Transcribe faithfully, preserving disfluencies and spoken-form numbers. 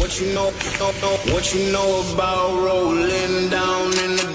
What you know, what you know about rolling down in the